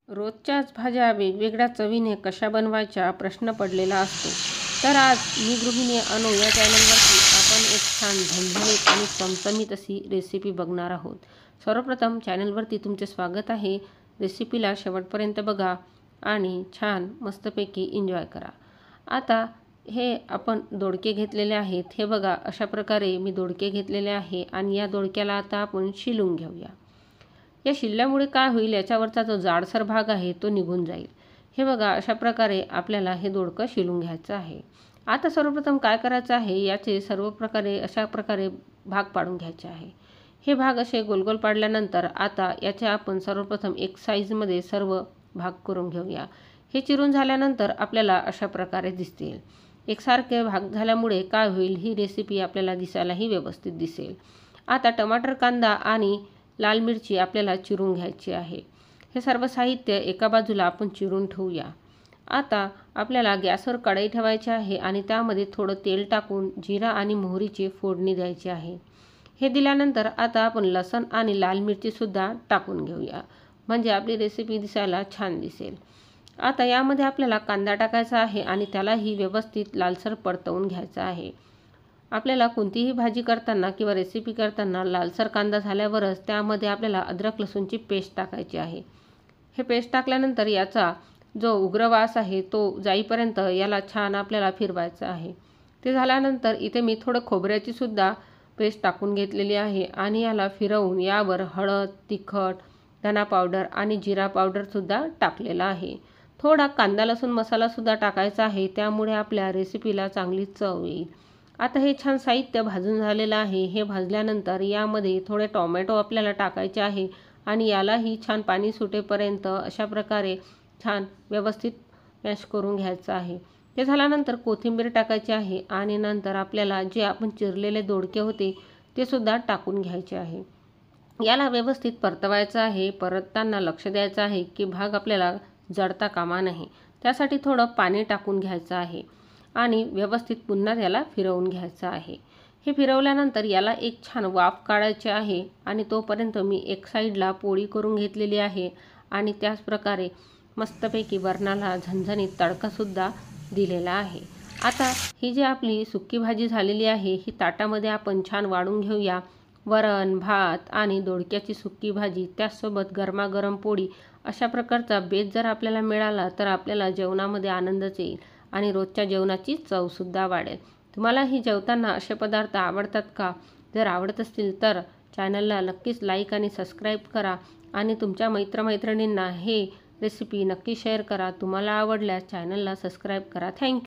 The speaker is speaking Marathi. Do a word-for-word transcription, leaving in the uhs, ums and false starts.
रोजच्याच भाज्या वेगवेगळ्या चवीने कशा बनवायच्या प्रश्न पडलेला असतो. तर आज मी गृहिणी अनु या चॅनलवरती आपण एक छान झणझणीत आणि चमचमीत अशी रेसिपी बघणार आहोत. सर्वप्रथम चॅनलवरती तुमचे स्वागत आहे. रेसिपीला शेवटपर्यंत बघा आणि छान मस्तपैकी एन्जॉय करा. आता हे आपण दोडके घेतलेले आहेत. हे बघा अशा प्रकारे मी दोडके घेतलेले आहे आणि या दोडक्याला आता आपण शिलून घेऊया. या शिलल्यामुळे काय होईल, याच्यावरचा जो जाडसर भाग आहे तो निघून जाईल. हे बघा अशा प्रकारे आपल्याला हे दोडकं शिलून घ्यायचं आहे. आता सर्वप्रथम काय करायचं आहे, याचे सर्व प्रकारे अशा प्रकारे भाग पाडून घ्यायचे आहे. हे भाग असे गोलगोल पाडल्यानंतर आता याचे आपण सर्वप्रथम एक साईजमध्ये सर्व भाग करून घेऊया. हे चिरून झाल्यानंतर आपल्याला अशा प्रकारे दिसतील. एकसारखे भाग झाल्यामुळे काय होईल, ही रेसिपी आपल्याला दिसायलाही व्यवस्थित दिसेल. आता टमाटर, कांदा आणि लाल मिरची आपल्याला चिरून घ्यायची आहे. हे सर्व साहित्य एका बाजूला आपण चिरून ठेवूया. आता आपल्याला गॅसवर कढई ठेवायची आहे आणि त्यामध्ये थोडं तेल टाकून जिरा आणि मोहरीची फोडणी द्यायची आहे. हे दिल्यानंतर आता आपण लसूण आणि लाल मिरचीसुद्धा टाकून घेऊया, म्हणजे आपली रेसिपी दिसायला छान दिसेल. आता यामध्ये आपल्याला कांदा टाकायचा आहे आणि त्यालाही व्यवस्थित लालसर परतवून घ्यायचा आहे. आपल्याला कोणतीही भाजी करताना किंवा रेसिपी करताना लालसर कांदा झाल्यावरच त्यामध्ये आपल्याला अद्रक लसूणची पेस्ट टाकायची आहे. हे पेस्ट टाकल्यानंतर याचा जो उग्र वास आहे तो जाईपर्यंत याला छान आपल्याला फिरवायचं आहे. ते झाल्यानंतर इथे मी थोडं खोबऱ्याची सुद्धा पेस्ट टाकून घेतलेली आहे आणि याला फिरवून यावर हळद, तिखट, धना पावडर आणि जिरा पावडरसुद्धा टाकलेला आहे. थोडा कांदा लसूण मसालासुद्धा टाकायचा आहे, त्यामुळे आपल्या रेसिपीला चांगली चव येईल. आता हे छान साहित्य भाजून झालेलं आहे. हे भाजल्यानंतर यामध्ये थोडे टोमॅटो आपल्याला टाकायचे आहे आणि यालाही छान पाणी सुटेपर्यंत अशा प्रकारे छान व्यवस्थित मॅश करून घ्यायचं आहे. ते झाल्यानंतर कोथिंबीर टाकायची आहे आणि नंतर आपल्याला जे आपण चिरलेले दोडके होते ते सुद्धा टाकून घ्यायचे आहे. याला व्यवस्थित परतवायचं आहे. परतताना लक्ष द्यायचं आहे की भाग आपल्याला जळता कामा नये. त्यासाठी थोडं पाणी टाकून घ्यायचं आहे आणि व्यवस्थित पुन्हा याला फिरवून घ्यायचं आहे. हे फिरवल्यानंतर याला एक छान वाफ काढायची आहे आणि तोपर्यंत मी एक साईडला पोळी करून घेतलेली आहे आणि त्याच प्रकारे मस्तपैकी वरणाला झणझणीत तडकासुद्धा दिलेला आहे. आता ही जी आपली सुकी भाजी झालेली आहे ही ताटामध्ये आपण छान वाढून घेऊया. वरण, भात आणि दोडक्याची सुकी भाजी त्याचसोबत गरमागरम पोळी अशा प्रकारचा बेत जर आपल्याला मिळाला तर आपल्याला जेवणामध्ये आनंदच येईल आणि रोजच्या जेवणाची चवसुद्धा वाढेल. तुम्हाला ही जेवताना असे पदार्थ आवडतात का? जर आवडत असतील तर चॅनलला नक्कीच लाईक आणि सबस्क्राईब करा आणि तुमच्या मित्रमैत्रिणींना हे रेसिपी नक्की शेअर करा. तुम्हाला आवडल्यास चॅनलला सबस्क्राईब करा. थँक्यू.